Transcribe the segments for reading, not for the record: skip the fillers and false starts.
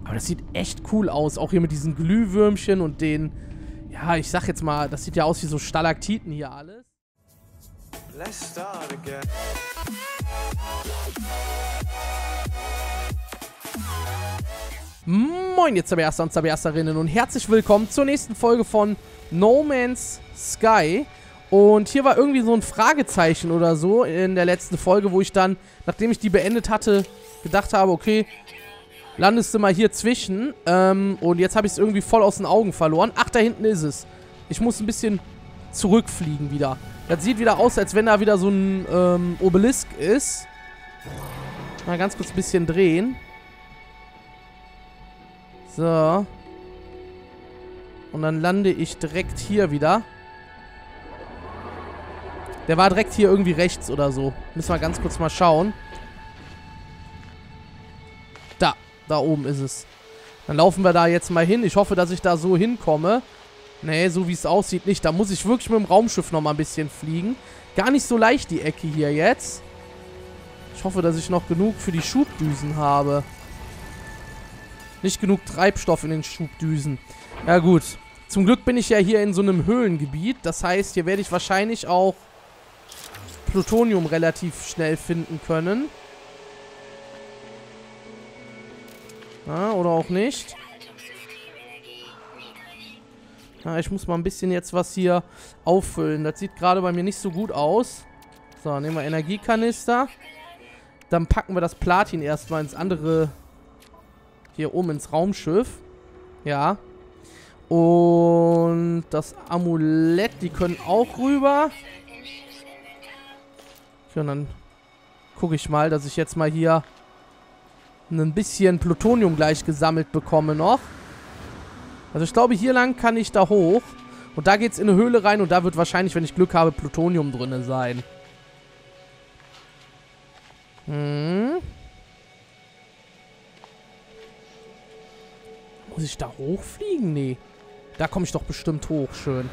Aber das sieht echt cool aus. Auch hier mit diesen Glühwürmchen und den... Ja, ich sag jetzt mal, das sieht ja aus wie so Stalaktiten hier alles. Let's start again. Moin, jetzt Zaberster und Zabersterinnen und herzlich willkommen zur nächsten Folge von No Man's Sky. Und hier war irgendwie so ein Fragezeichen oder so in der letzten Folge, wo ich dann, nachdem ich die beendet hatte, gedacht habe, okay, landest du mal hier zwischen. Und jetzt habe ich es irgendwie voll aus den Augen verloren. Ach, da hinten ist es. Ich muss ein bisschen zurückfliegen wieder. Das sieht wieder aus, als wenn da wieder so ein Obelisk ist. Mal ganz kurz ein bisschen drehen. So. Und dann lande ich direkt hier wieder. Der war direkt hier irgendwie rechts oder so. Müssen wir ganz kurz mal schauen. Da oben ist es. Dann laufen wir da jetzt mal hin. Ich hoffe, dass ich da so hinkomme. Nee, so wie es aussieht nicht. Da muss ich wirklich mit dem Raumschiff noch mal ein bisschen fliegen. Gar nicht so leicht die Ecke hier jetzt. Ich hoffe, dass ich noch genug für die Schubdüsen habe. Nicht genug Treibstoff in den Schubdüsen. Ja gut. Zum Glück bin ich ja hier in so einem Höhlengebiet. Das heißt, hier werde ich wahrscheinlich auch Plutonium relativ schnell finden können. Ja, oder auch nicht. Ja, ich muss mal ein bisschen jetzt was hier auffüllen. Das sieht gerade bei mir nicht so gut aus. So, nehmen wir Energiekanister. Dann packen wir das Platin erstmal ins andere... Hier oben ins Raumschiff. Ja. Und das Amulett, die können auch rüber. Okay, und dann gucke ich mal, dass ich jetzt mal hier ein bisschen Plutonium gleich gesammelt bekomme noch. Also ich glaube, hier lang kann ich da hoch. Und da geht es in eine Höhle rein und da wird wahrscheinlich, wenn ich Glück habe, Plutonium drin sein. Muss ich da hochfliegen? Nee. Da komme ich doch bestimmt hoch. Schön.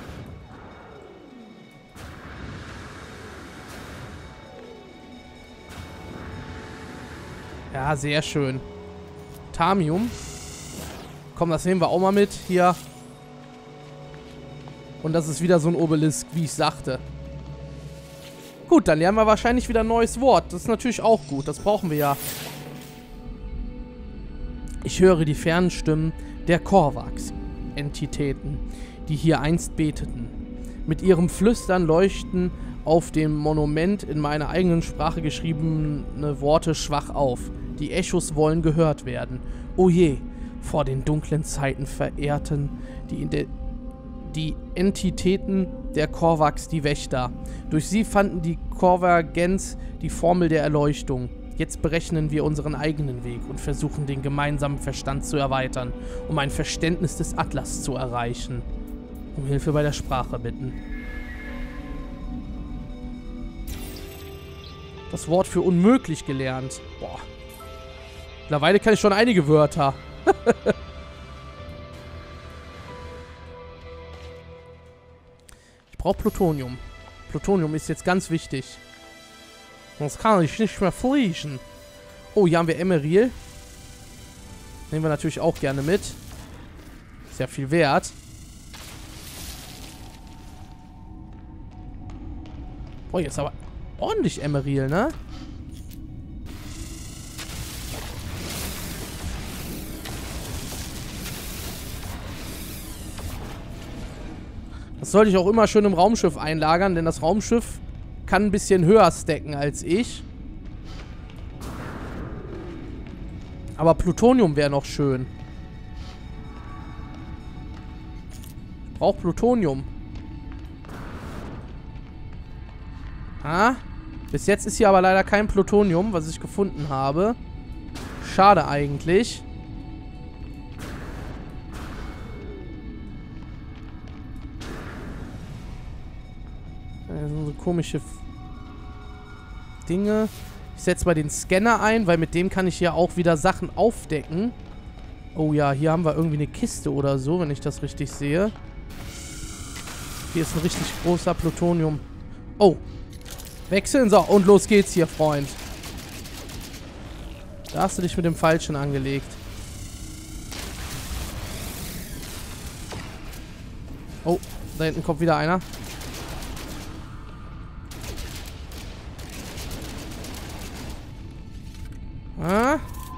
Ja, sehr schön. Thamium. Komm, das nehmen wir auch mal mit. Hier. Und das ist wieder so ein Obelisk, wie ich sagte. Gut, dann lernen wir wahrscheinlich wieder ein neues Wort. Das ist natürlich auch gut. Das brauchen wir ja. Ich höre die fernen Stimmen der Korvax-Entitäten, die hier einst beteten. Mit ihrem Flüstern leuchten auf dem Monument in meiner eigenen Sprache geschriebene Worte schwach auf. Die Echos wollen gehört werden. O je, vor den dunklen Zeiten verehrten die Entitäten der Korvax die Wächter. Durch sie fanden die Konvergenz die Formel der Erleuchtung. Jetzt berechnen wir unseren eigenen Weg und versuchen, den gemeinsamen Verstand zu erweitern, um ein Verständnis des Atlas zu erreichen. Um Hilfe bei der Sprache bitten. Das Wort für unmöglich gelernt. Boah. Mittlerweile kann ich schon einige Wörter. Ich brauche Plutonium. Plutonium ist jetzt ganz wichtig. Sonst kann ich nicht mehr fliegen. Oh, hier haben wir Emeril. Nehmen wir natürlich auch gerne mit. Ist ja viel wert. Boah, jetzt aber ordentlich Emeril, ne? Das sollte ich auch immer schön im Raumschiff einlagern, denn das Raumschiff kann ein bisschen höher stacken als ich. Aber Plutonium wäre noch schön. Ich brauche Plutonium. Ah, bis jetzt ist hier aber leider kein Plutonium, was ich gefunden habe. Schade eigentlich. Das sind so komische Dinge. Ich setze mal den Scanner ein, weil mit dem kann ich ja auch wieder Sachen aufdecken. Oh ja, hier haben wir irgendwie eine Kiste oder so, wenn ich das richtig sehe. Hier ist ein richtig großer Plutonium. Oh. Wechseln. So, und los geht's hier, Freund. Da hast du dich mit dem Falschen angelegt. Oh, da hinten kommt wieder einer. Ah.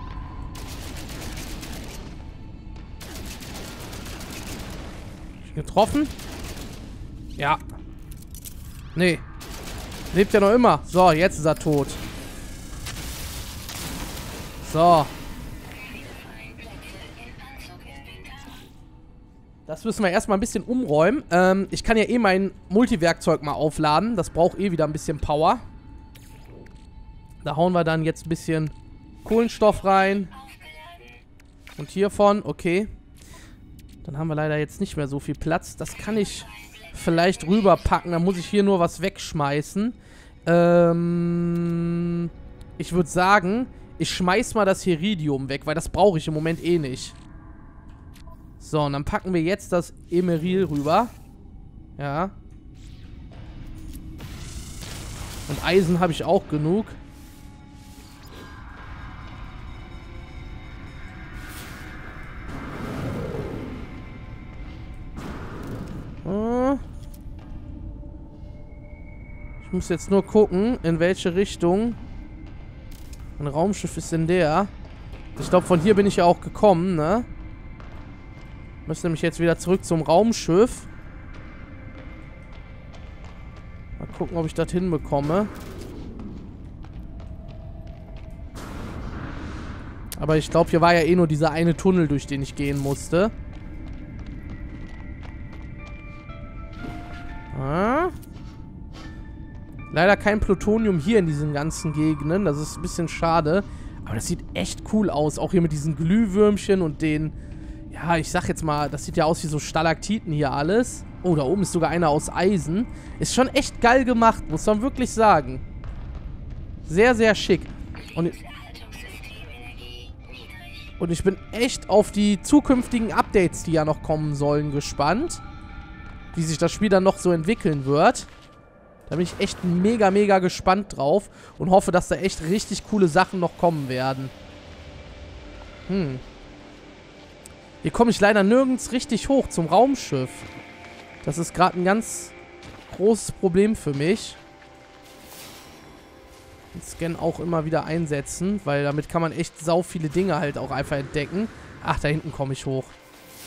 Getroffen? Ja. Nee. Lebt ja noch immer. So, jetzt ist er tot. So. Das müssen wir erstmal ein bisschen umräumen. Ich kann ja eh mein Multiwerkzeug mal aufladen. Das braucht eh wieder ein bisschen Power. Da hauen wir dann jetzt ein bisschen Kohlenstoff rein. Und hiervon, okay. Dann haben wir leider jetzt nicht mehr so viel Platz. Das kann ich vielleicht rüberpacken. Dann muss ich hier nur was wegschmeißen. Ich würde sagen, ich schmeiß mal das Heridium weg, weil das brauche ich im Moment eh nicht. So, und dann packen wir jetzt das Emeril rüber. Ja. Und Eisen habe ich auch genug. Ich muss jetzt nur gucken, in welche Richtung. Ein Raumschiff ist in der. Ich glaube, von hier bin ich ja auch gekommen, ne? Müsste nämlich jetzt wieder zurück zum Raumschiff. Mal gucken, ob ich das hinbekomme. Aber ich glaube, hier war ja eh nur dieser eine Tunnel, durch den ich gehen musste. Ah. Leider kein Plutonium hier in diesen ganzen Gegenden. Das ist ein bisschen schade. Aber das sieht echt cool aus. Auch hier mit diesen Glühwürmchen und den... Ja, ich sag jetzt mal, das sieht ja aus wie so Stalaktiten hier alles. Oh, da oben ist sogar einer aus Eisen. Ist schon echt geil gemacht, muss man wirklich sagen. Sehr, sehr schick. Und ich bin echt auf die zukünftigen Updates, die ja noch kommen sollen, gespannt. Wie sich das Spiel dann noch so entwickeln wird. Da bin ich echt mega, mega gespannt drauf. Und hoffe, dass da echt richtig coole Sachen noch kommen werden. Hier komme ich leider nirgends richtig hoch zum Raumschiff. Das ist gerade ein ganz großes Problem für mich. Den Scan auch immer wieder einsetzen, weil damit kann man echt sau viele Dinge halt auch einfach entdecken. Ach, da hinten komme ich hoch.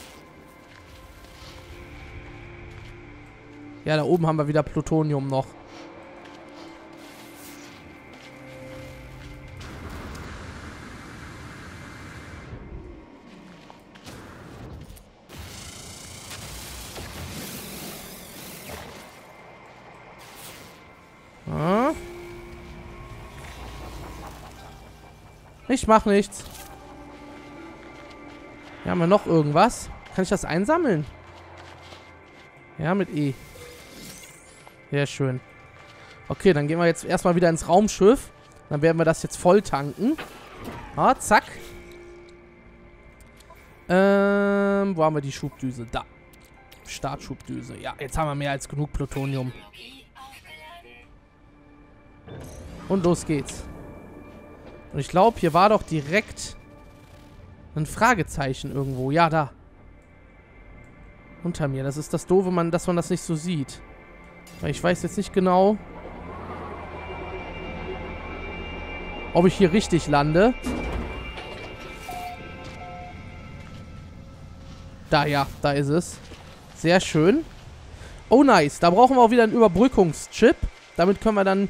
Ja, da oben haben wir wieder Plutonium noch. Ah. Ich mach nichts. Hier haben wir noch irgendwas. Kann ich das einsammeln? Ja, mit E. Sehr schön. Okay, dann gehen wir jetzt erstmal wieder ins Raumschiff. Dann werden wir das jetzt voll tanken. Ah, zack. Wo haben wir die Schubdüse? Da. Startschubdüse. Ja, jetzt haben wir mehr als genug Plutonium. Und los geht's. Und ich glaube, hier war doch direkt ein Fragezeichen irgendwo. Ja, da. Unter mir. Das ist das Doofe, dass man das nicht so sieht. Weil ich weiß jetzt nicht genau, ob ich hier richtig lande. Da, ja, da ist es. Sehr schön. Oh, nice. Da brauchen wir auch wieder einen Überbrückungschip. Damit können wir dann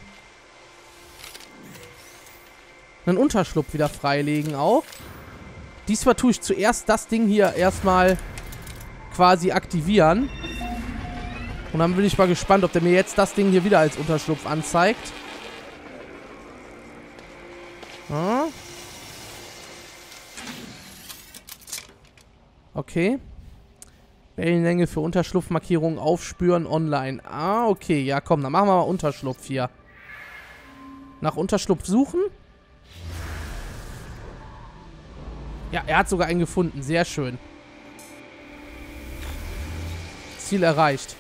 einen Unterschlupf wieder freilegen auch. Diesmal tue ich zuerst das Ding hier erstmal quasi aktivieren. Und dann bin ich mal gespannt, ob der mir jetzt das Ding hier wieder als Unterschlupf anzeigt. Ah. Okay. Wellenlänge für Unterschlupfmarkierungen aufspüren online. Ah, okay. Ja, komm, dann machen wir mal Unterschlupf hier. Nach Unterschlupf suchen. Ja, er hat sogar einen gefunden. Sehr schön. Ziel erreicht.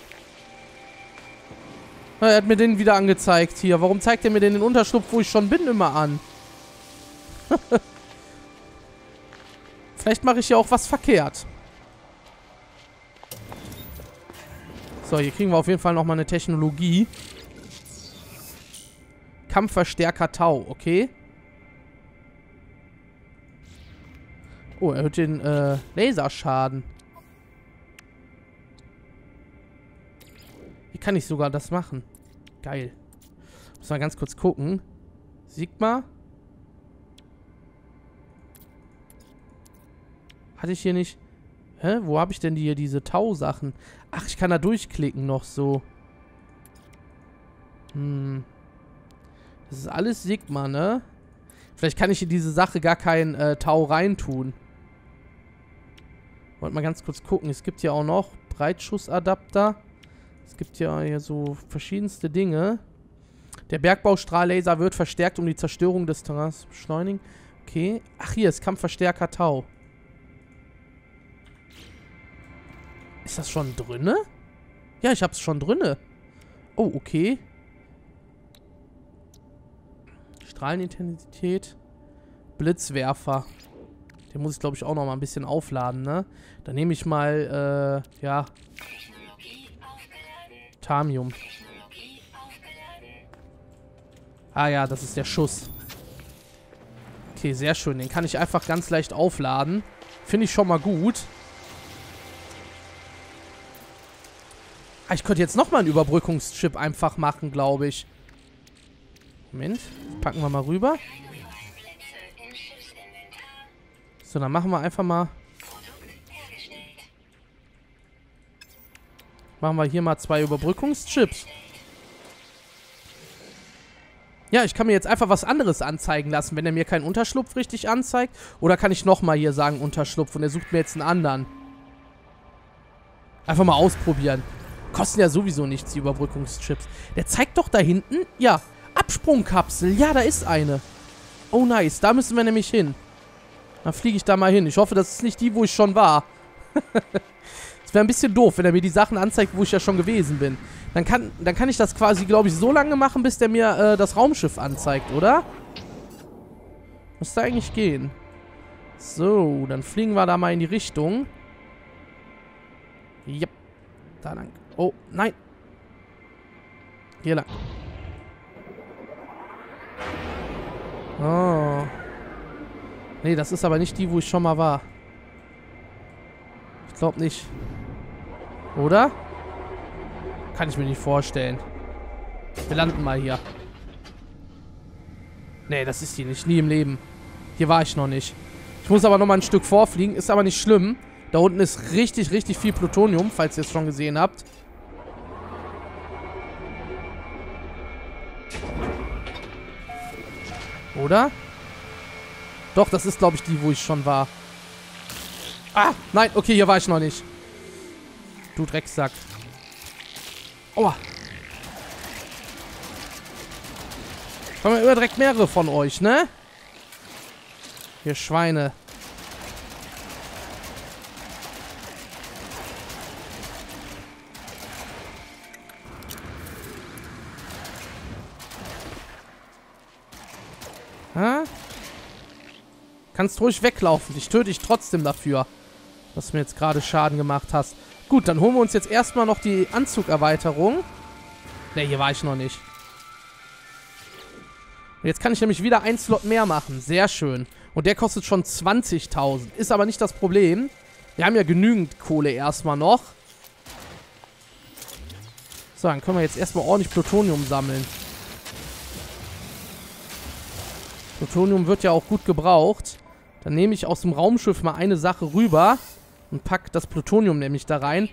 Er hat mir den wieder angezeigt hier. Warum zeigt er mir denn den Unterschlupf, wo ich schon bin, immer an? Vielleicht mache ich ja auch was verkehrt. So, hier kriegen wir auf jeden Fall nochmal eine Technologie. Kampfverstärker Tau, okay. Oh, erhöht den Laserschaden. Hier kann ich sogar das machen. Geil. Muss mal ganz kurz gucken. Sigma. Hatte ich hier nicht... Hä? Wo habe ich denn hier diese Tau-Sachen? Ach, ich kann da durchklicken noch so. Das ist alles Sigma, ne? Vielleicht kann ich in diese Sache gar kein Tau reintun. Wollte mal ganz kurz gucken. Es gibt ja auch noch Breitschussadapter. Es gibt ja hier so verschiedenste Dinge. Der Bergbaustrahllaser wird verstärkt, um die Zerstörung des Terrains zu beschleunigen. Okay. Ach, hier ist Kampfverstärker Tau. Ist das schon drinne? Ja, ich hab's schon drinne. Oh, okay. Strahlenintensität. Blitzwerfer. Den muss ich, glaube ich, auch noch mal ein bisschen aufladen, ne? Dann nehme ich mal, ja. Thamium. Ah ja, das ist der Schuss. Okay, sehr schön. Den kann ich einfach ganz leicht aufladen. Finde ich schon mal gut. Ah, ich könnte jetzt nochmal einen Überbrückungschip einfach machen, glaube ich. Moment. Packen wir mal rüber. So, dann machen wir einfach mal... Machen wir hier mal 2 Überbrückungschips. Ja, ich kann mir jetzt einfach was anderes anzeigen lassen, wenn er mir keinen Unterschlupf richtig anzeigt. Oder kann ich nochmal hier sagen Unterschlupf und er sucht mir jetzt einen anderen. Einfach mal ausprobieren. Kosten ja sowieso nichts, die Überbrückungschips. Der zeigt doch da hinten, ja, Absprungkapsel. Ja, da ist eine. Oh, nice. Da müssen wir nämlich hin. Dann fliege ich da mal hin. Ich hoffe, das ist nicht die, wo ich schon war. Das wäre ein bisschen doof, wenn er mir die Sachen anzeigt, wo ich ja schon gewesen bin. Dann kann ich das quasi, glaube ich, so lange machen, bis der mir das Raumschiff anzeigt, oder? Müsste eigentlich gehen. So, dann fliegen wir da mal in die Richtung. Yep. Da lang. Oh, nein. Hier lang. Oh. Nee, das ist aber nicht die, wo ich schon mal war. Ich glaube nicht. Oder? Kann ich mir nicht vorstellen. Wir landen mal hier. Nee, das ist die nicht. Nie im Leben. Hier war ich noch nicht. Ich muss aber noch mal ein Stück vorfliegen. Ist aber nicht schlimm. Da unten ist richtig, richtig viel Plutonium, falls ihr es schon gesehen habt. Oder? Doch, das ist, glaube ich, die, wo ich schon war. Ah, nein, okay, hier war ich noch nicht. Du Drecksack. Aua. Haben wir immer direkt mehrere von euch, ne? Ihr Schweine. Ha? Kannst ruhig weglaufen. Ich töte dich trotzdem dafür, dass du mir jetzt gerade Schaden gemacht hast. Gut, dann holen wir uns jetzt erstmal noch die Anzugerweiterung. Ne, hier war ich noch nicht. Und jetzt kann ich nämlich wieder einen Slot mehr machen. Sehr schön. Und der kostet schon 20.000. Ist aber nicht das Problem. Wir haben ja genügend Kohle erstmal noch. So, dann können wir jetzt erstmal ordentlich Plutonium sammeln. Plutonium wird ja auch gut gebraucht. Dann nehme ich aus dem Raumschiff mal eine Sache rüber und packe das Plutonium nämlich da rein.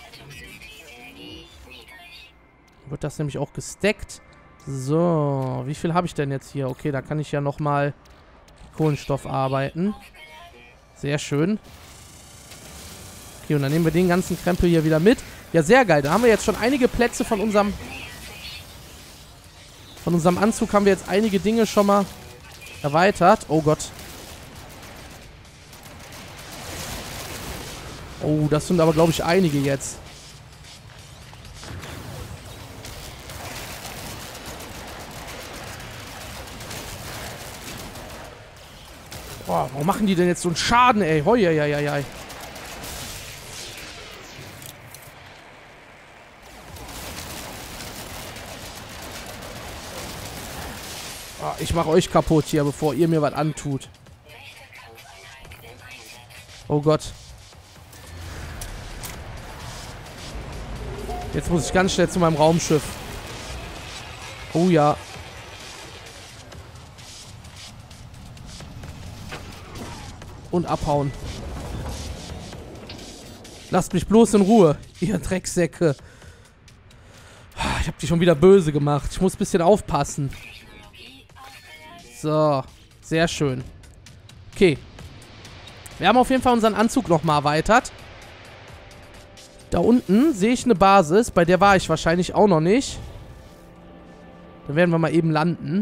Wird das nämlich auch gestackt. So, wie viel habe ich denn jetzt hier? Okay, da kann ich ja nochmal Kohlenstoff arbeiten. Sehr schön. Okay, und dann nehmen wir den ganzen Krempel hier wieder mit. Ja, sehr geil. Da haben wir jetzt schon einige Plätze von unserem Anzug haben wir jetzt einige Dinge schon mal erweitert. Oh Gott. Oh, das sind aber, glaube ich, einige jetzt. Boah, warum machen die denn jetzt so einen Schaden, ey? Hoi, ei, ei, ei. Oh, ich mache euch kaputt hier, bevor ihr mir was antut. Oh Gott. Jetzt muss ich ganz schnell zu meinem Raumschiff. Oh ja. Und abhauen. Lasst mich bloß in Ruhe, ihr Drecksäcke. Ich hab die schon wieder böse gemacht. Ich muss ein bisschen aufpassen. So, sehr schön. Okay. Wir haben auf jeden Fall unseren Anzug nochmal erweitert. Da unten sehe ich eine Basis. Bei der war ich wahrscheinlich auch noch nicht. Dann werden wir mal eben landen.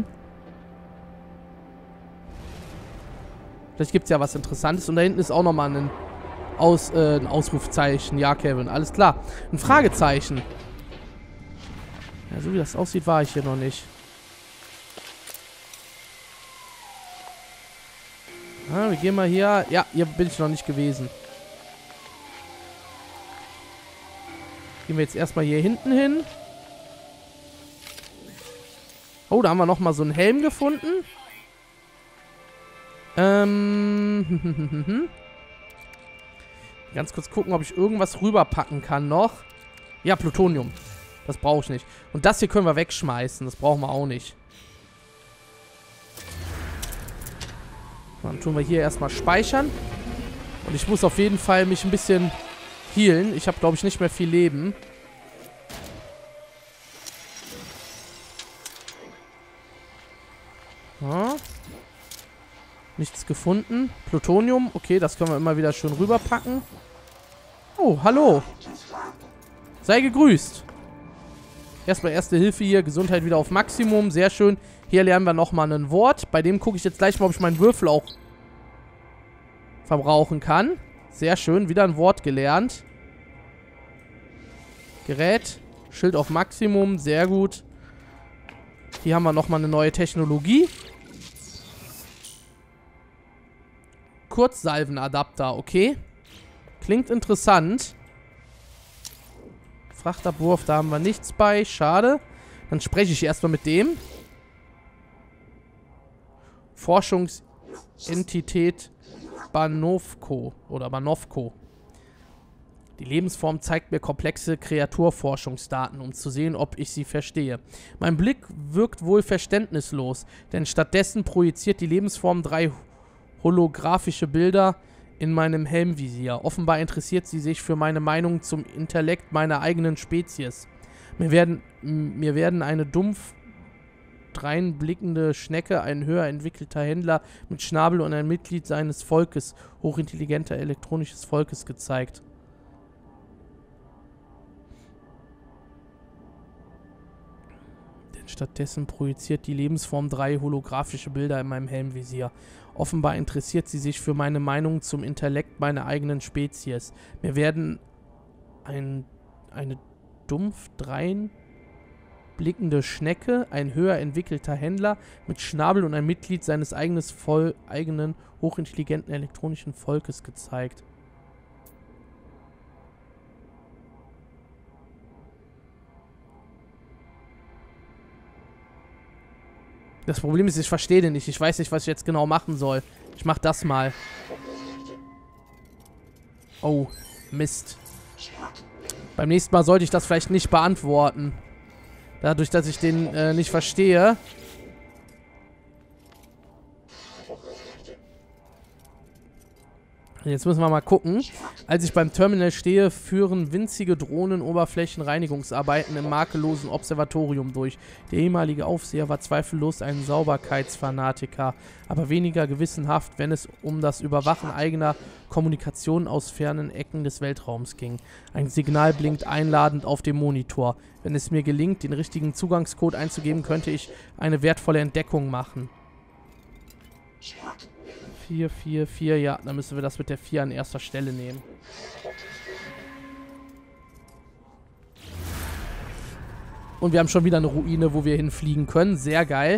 Vielleicht gibt es ja was Interessantes. Und da hinten ist auch nochmal ein Ausrufzeichen. Ja, Kevin, alles klar. Ein Fragezeichen. Ja, so wie das aussieht, war ich hier noch nicht. Ah, wir gehen mal hier. Ja, hier bin ich noch nicht gewesen. Gehen wir jetzt erstmal hier hinten hin. Oh, da haben wir nochmal so einen Helm gefunden. Ganz kurz gucken, ob ich irgendwas rüberpacken kann noch. Ja, Plutonium. Das brauche ich nicht. Und das hier können wir wegschmeißen. Das brauchen wir auch nicht. Dann tun wir hier erstmal speichern. Und ich muss auf jeden Fall mich ein bisschen healen. Ich habe, glaube ich, nicht mehr viel Leben. Ja. Nichts gefunden. Plutonium. Okay, das können wir immer wieder schön rüberpacken. Oh, hallo. Sei gegrüßt. Erstmal Erste Hilfe hier. Gesundheit wieder auf Maximum. Sehr schön. Hier lernen wir nochmal ein Wort. Bei dem gucke ich jetzt gleich mal, ob ich meinen Würfel auch verbrauchen kann. Sehr schön. Wieder ein Wort gelernt. Gerät. Schild auf Maximum. Sehr gut. Hier haben wir nochmal eine neue Technologie. Kurzsalvenadapter. Okay. Klingt interessant. Frachtabwurf, da haben wir nichts bei. Schade. Dann spreche ich erstmal mit dem. Forschungsentität Banovko oder Banovko. Die Lebensform zeigt mir komplexe Kreaturforschungsdaten, um zu sehen, ob ich sie verstehe. Mein Blick wirkt wohl verständnislos, denn stattdessen projiziert die Lebensform 3 holographische Bilder in meinem Helmvisier. Offenbar interessiert sie sich für meine Meinung zum Intellekt meiner eigenen Spezies. Mir werden eine dumpf dreinblickende Schnecke, ein höher entwickelter Händler mit Schnabel und ein Mitglied seines Volkes, hochintelligenter elektronisches Volkes, gezeigt. Denn stattdessen projiziert die Lebensform 3 holographische Bilder in meinem Helmvisier. Offenbar interessiert sie sich für meine Meinung zum Intellekt meiner eigenen Spezies. Mir werden eine dumpf dreinblickende Schnecke, ein höher entwickelter Händler mit Schnabel und ein Mitglied seines eigenen hochintelligenten elektronischen Volkes gezeigt. Das Problem ist, ich verstehe den nicht. Ich weiß nicht, was ich jetzt genau machen soll. Ich mach das mal. Oh, Mist. Beim nächsten Mal sollte ich das vielleicht nicht beantworten. Dadurch, dass ich den nicht verstehe. Jetzt müssen wir mal gucken. Als ich beim Terminal stehe, führen winzige Drohnen Oberflächenreinigungsarbeiten im makellosen Observatorium durch. Der ehemalige Aufseher war zweifellos ein Sauberkeitsfanatiker, aber weniger gewissenhaft, wenn es um das Überwachen eigener Kommunikation aus fernen Ecken des Weltraums ging. Ein Signal blinkt einladend auf dem Monitor. Wenn es mir gelingt, den richtigen Zugangscode einzugeben, könnte ich eine wertvolle Entdeckung machen. 4, 4, 4, ja, dann müssen wir das mit der 4 an erster Stelle nehmen. Und wir haben schon wieder eine Ruine, wo wir hinfliegen können. Sehr geil.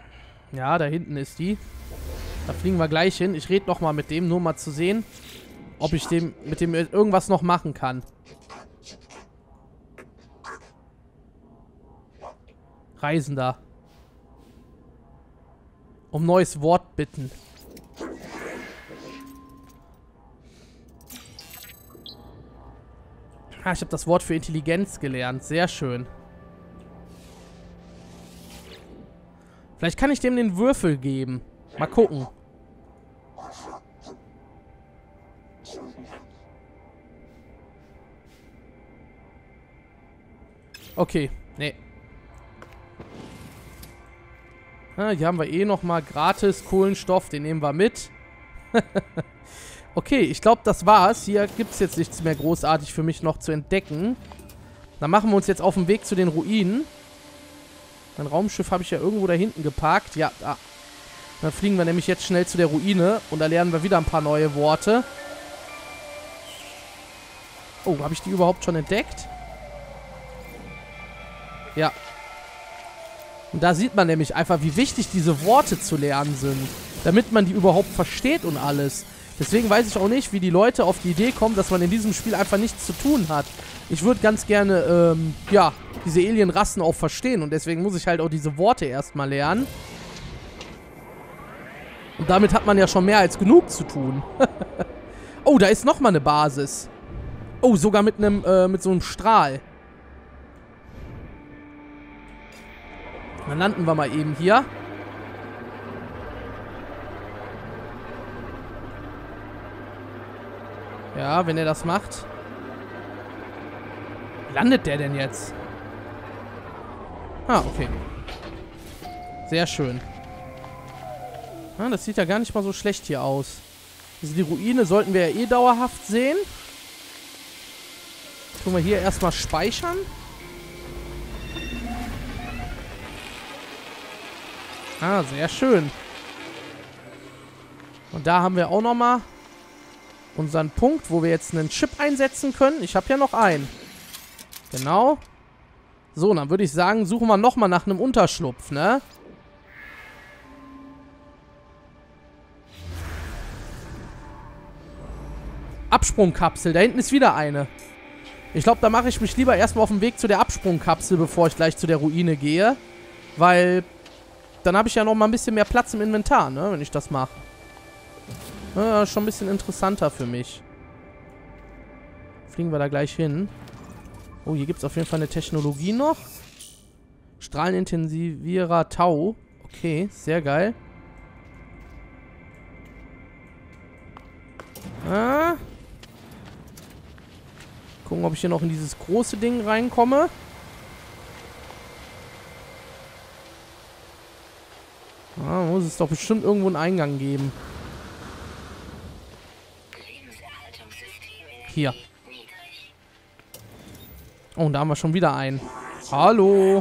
Ja, da hinten ist die. Da fliegen wir gleich hin. Ich rede nochmal mit dem, nur mal zu sehen, Ob ich mit dem irgendwas noch machen kann. Reisender. Um neues Wort bitten. Ah, ich habe das Wort für Intelligenz gelernt. Sehr schön. Vielleicht kann ich dem den Würfel geben. Mal gucken. Okay, nee. Ah, hier haben wir eh nochmal gratis Kohlenstoff. Den nehmen wir mit. Okay, ich glaube, das war's. Hier gibt es jetzt nichts mehr großartig für mich noch zu entdecken. Dann machen wir uns jetzt auf den Weg zu den Ruinen. Mein Raumschiff habe ich ja irgendwo da hinten geparkt. Ja, da. Dann fliegen wir nämlich jetzt schnell zu der Ruine. Und da lernen wir wieder ein paar neue Worte. Oh, habe ich die überhaupt schon entdeckt? Ja. Und da sieht man nämlich einfach, wie wichtig diese Worte zu lernen sind. Damit man die überhaupt versteht und alles. Deswegen weiß ich auch nicht, wie die Leute auf die Idee kommen, dass man in diesem Spiel einfach nichts zu tun hat. Ich würde ganz gerne, ja, diese Alien-Rassen auch verstehen. Und deswegen muss ich halt auch diese Worte erstmal lernen. Und damit hat man ja schon mehr als genug zu tun. Oh, da ist nochmal eine Basis. Oh, sogar mit so einem Strahl. Dann landen wir mal eben hier. Ja, wenn er das macht. Wie landet der denn jetzt? Ah, okay. Sehr schön. Ah, das sieht ja gar nicht mal so schlecht hier aus. Also die Ruine sollten wir ja eh dauerhaft sehen. Tun wir hier erstmal speichern. Ah, sehr schön. Und da haben wir auch nochmal unseren Punkt, wo wir jetzt einen Chip einsetzen können. Ich habe ja noch einen. Genau. So, dann würde ich sagen, suchen wir nochmal nach einem Unterschlupf, ne? Absprungkapsel. Da hinten ist wieder eine. Ich glaube, da mache ich mich lieber erstmal auf den Weg zu der Absprungkapsel, bevor ich gleich zu der Ruine gehe. Weil dann habe ich ja noch mal ein bisschen mehr Platz im Inventar, ne? Wenn ich das mache. Ja, schon ein bisschen interessanter für mich. Fliegen wir da gleich hin. Oh, hier gibt es auf jeden Fall eine Technologie noch. Strahlenintensivierer Tau. Okay, sehr geil. Ah. Gucken, ob ich hier noch in dieses große Ding reinkomme. Ah, muss es doch bestimmt irgendwo einen Eingang geben. Hier. Oh, und da haben wir schon wieder einen. Hallo.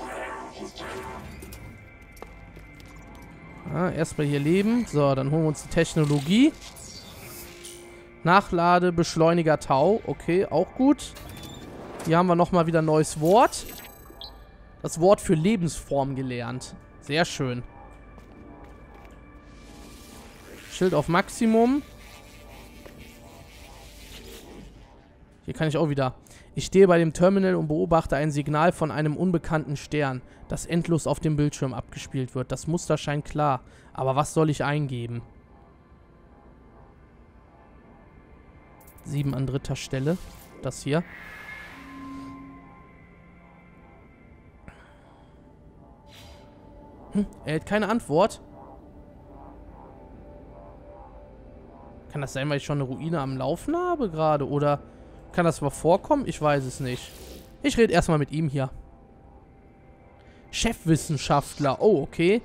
Ah, erstmal hier leben. So, dann holen wir uns die Technologie. Nachlade, Beschleuniger Tau. Okay, auch gut. Hier haben wir nochmal wieder ein neues Wort. Das Wort für Lebensform gelernt. Sehr schön. Schild auf Maximum. Hier kann ich auch wieder. Ich stehe bei dem Terminal und beobachte ein Signal von einem unbekannten Stern, das endlos auf dem Bildschirm abgespielt wird. Das Muster scheint klar. Aber was soll ich eingeben? 7 an 3. Stelle. Das hier. Er hat keine Antwort. Kann das sein, weil ich schon eine Ruine am Laufen habe gerade? Oder kann das mal vorkommen? Ich weiß es nicht. Ich rede erstmal mit ihm hier. Chefwissenschaftler. Oh, okay.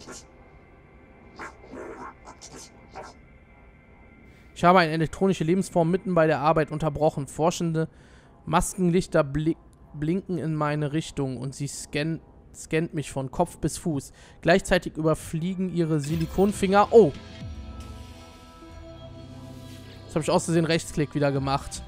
Ich habe eine elektronische Lebensform mitten bei der Arbeit unterbrochen. Forschende Maskenlichter blinken in meine Richtung und sie scannt mich von Kopf bis Fuß. Gleichzeitig überfliegen ihre Silikonfinger. Oh! Das habe ich aus Versehen Rechtsklick wieder gemacht.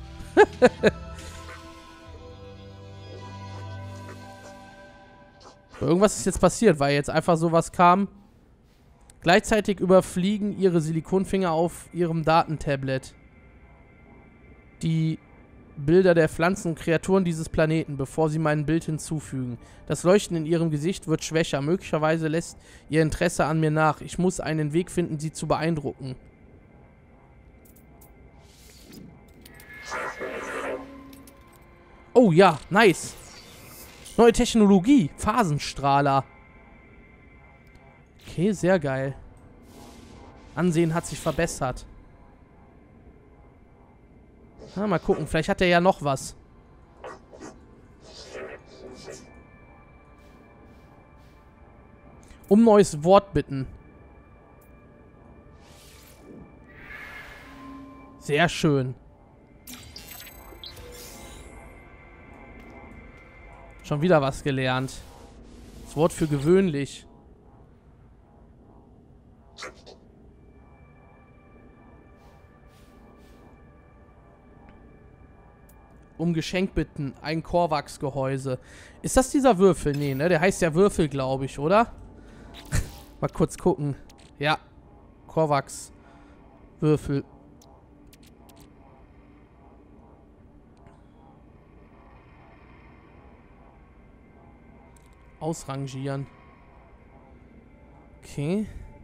Irgendwas ist jetzt passiert, weil jetzt einfach sowas kam. Gleichzeitig überfliegen ihre Silikonfinger auf ihrem Datentablet. die Bilder der Pflanzen und Kreaturen dieses Planeten, bevor sie mein Bild hinzufügen. Das Leuchten in ihrem Gesicht wird schwächer. Möglicherweise lässt ihr Interesse an mir nach. Ich muss einen Weg finden, sie zu beeindrucken. Oh ja, nice. Neue Technologie. Phasenstrahler. Okay, sehr geil. Ansehen hat sich verbessert. Na, mal gucken, vielleicht hat er ja noch was. Um neues Wort bitten. Sehr schön. Schon wieder was gelernt. Das Wort für gewöhnlich. Um Geschenk bitten. Ein Korvax-Gehäuse. Ist das dieser Würfel? Nee, ne? Der heißt ja Würfel, glaube ich, oder? Mal kurz gucken. Ja. Korvax-Würfel. Ausrangieren. Okay.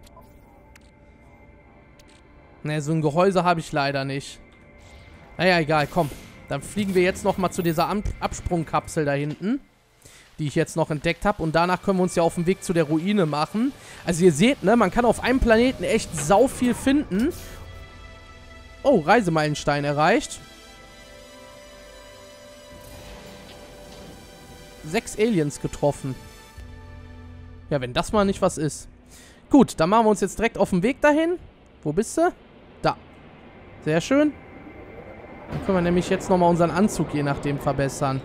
Ne, so ein Gehäuse habe ich leider nicht. Naja, egal, komm. Dann fliegen wir jetzt nochmal zu dieser Absprungkapsel da hinten, die ich jetzt noch entdeckt habe. Und danach können wir uns ja auf den Weg zu der Ruine machen. Also ihr seht, ne, man kann auf einem Planeten echt sau viel finden. Oh, Reisemeilenstein erreicht. 6 Aliens getroffen. Ja, wenn das mal nicht was ist. Gut, dann machen wir uns jetzt direkt auf den Weg dahin. Wo bist du? Da. Sehr schön. Dann können wir nämlich jetzt nochmal unseren Anzug je nachdem verbessern.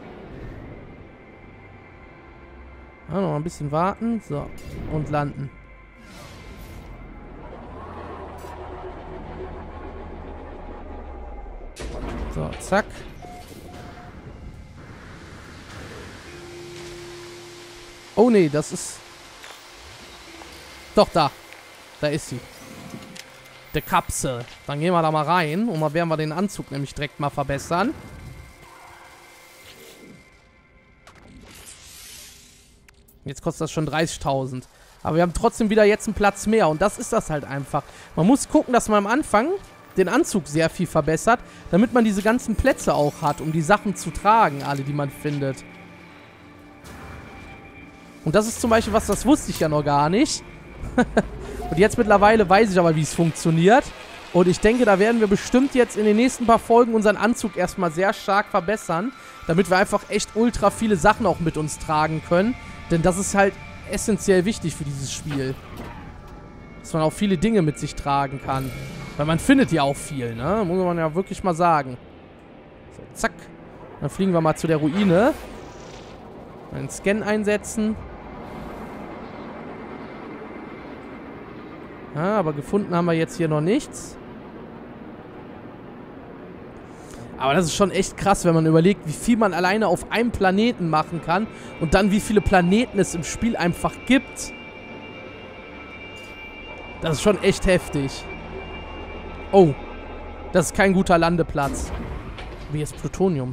Ja, noch ein bisschen warten. So, und landen. So, zack. Oh nee, das ist... Doch, da. Da ist sie. Die Kapsel. Dann gehen wir da mal rein und mal werden wir den Anzug nämlich direkt mal verbessern. Jetzt kostet das schon 30.000. Aber wir haben trotzdem wieder jetzt einen Platz mehr und das ist das halt einfach. Man muss gucken, dass man am Anfang den Anzug sehr viel verbessert, damit man diese ganzen Plätze auch hat, um die Sachen zu tragen, alle, die man findet. Und das ist zum Beispiel was, das wusste ich ja noch gar nicht. Und jetzt mittlerweile weiß ich aber, wie es funktioniert. Und ich denke, da werden wir bestimmt jetzt in den nächsten paar Folgen unseren Anzug erstmal sehr stark verbessern. Damit wir einfach echt ultra viele Sachen auch mit uns tragen können. Denn das ist halt essentiell wichtig für dieses Spiel. Dass man auch viele Dinge mit sich tragen kann. Weil man findet ja auch viel, ne? Muss man ja wirklich mal sagen. So, zack. Dann fliegen wir mal zu der Ruine. Einen Scan einsetzen. Ja, aber gefunden haben wir jetzt hier noch nichts. Aber das ist schon echt krass, wenn man überlegt, wie viel man alleine auf einem Planeten machen kann. Und dann wie viele Planeten es im Spiel einfach gibt. Das ist schon echt heftig. Oh. Das ist kein guter Landeplatz. Wie ist Plutonium?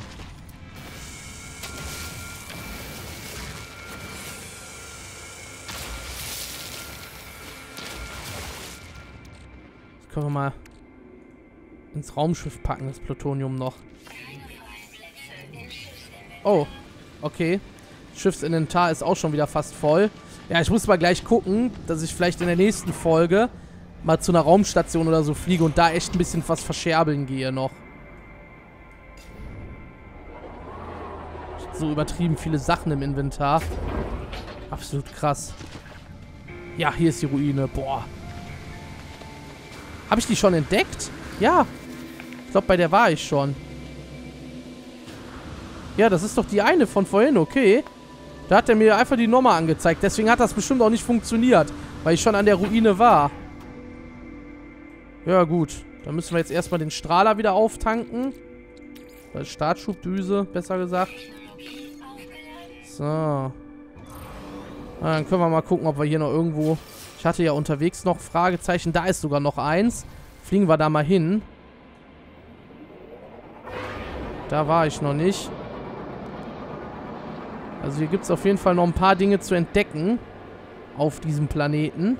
Das können wir mal ins Raumschiff packen, das Plutonium noch. Oh, okay. Schiffsinventar ist auch schon wieder fast voll. Ja, ich muss mal gleich gucken, dass ich vielleicht in der nächsten Folge mal zu einer Raumstation oder so fliege und da echt ein bisschen was verscherbeln gehe noch. So übertrieben viele Sachen im Inventar. Absolut krass. Ja, hier ist die Ruine. Boah. Habe ich die schon entdeckt? Ja. Ich glaube, bei der war ich schon. Ja, das ist doch die eine von vorhin, okay. Da hat er mir einfach die Nummer angezeigt. Deswegen hat das bestimmt auch nicht funktioniert. Weil ich schon an der Ruine war. Ja, gut. Dann müssen wir jetzt erstmal den Strahler wieder auftanken. Startschubdüse, besser gesagt. So. Na, dann können wir mal gucken, ob wir hier noch irgendwo... Ich hatte ja unterwegs noch Fragezeichen. Da ist sogar noch eins. Fliegen wir da mal hin. Da war ich noch nicht. Also hier gibt es auf jeden Fall noch ein paar Dinge zu entdecken. Auf diesem Planeten.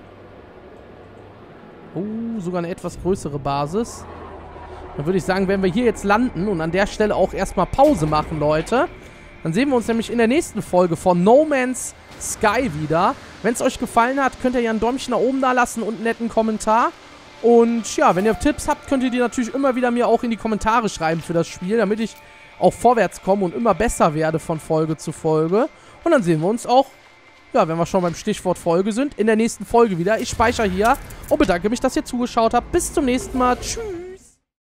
Oh, sogar eine etwas größere Basis. Dann würde ich sagen, wenn wir hier jetzt landen und an der Stelle auch erstmal Pause machen, Leute, dann sehen wir uns nämlich in der nächsten Folge von No Man's Sky wieder. Wenn es euch gefallen hat, könnt ihr ja ein Däumchen nach oben da lassen und einen netten Kommentar. Und ja, wenn ihr Tipps habt, könnt ihr die natürlich immer wieder mir auch in die Kommentare schreiben für das Spiel, damit ich auch vorwärts komme und immer besser werde von Folge zu Folge. Und dann sehen wir uns auch, ja, wenn wir schon beim Stichwort Folge sind, in der nächsten Folge wieder. Ich speichere hier und bedanke mich, dass ihr zugeschaut habt. Bis zum nächsten Mal. Tschüss.